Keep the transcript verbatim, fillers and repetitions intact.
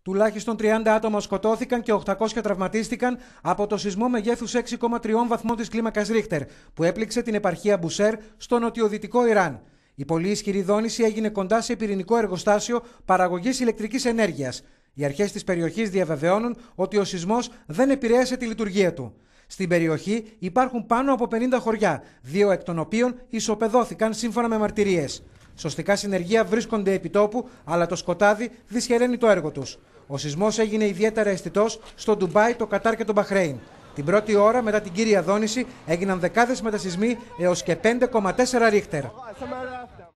Τουλάχιστον τριάντα άτομα σκοτώθηκαν και οκτακόσια τραυματίστηκαν από το σεισμό μεγέθους έξι κόμμα τρία βαθμών της κλίμακας Ρίχτερ που έπληξε την επαρχία Μπουσέρ στο νοτιοδυτικό Ιράν. Η πολύ ισχυρή δόνηση έγινε κοντά σε πυρηνικό εργοστάσιο παραγωγής ηλεκτρικής ενέργειας. Οι αρχές της περιοχής διαβεβαιώνουν ότι ο σεισμός δεν επηρέασε τη λειτουργία του. Στην περιοχή υπάρχουν πάνω από πενήντα χωριά, δύο εκ των οποίων ισοπεδώθηκαν σύμφωνα με μαρτυρίες. Σωστικά συνεργεία βρίσκονται επί τόπου, αλλά το σκοτάδι δυσχεραίνει το έργο τους. Ο σεισμός έγινε ιδιαίτερα αισθητός στο Ντουμπάι, το Κατάρ και το Μπαχρέιν. Την πρώτη ώρα μετά την κύρια δόνηση έγιναν δεκάδες μετασεισμοί έως και πέντε κόμμα τέσσερα Ρίχτερ.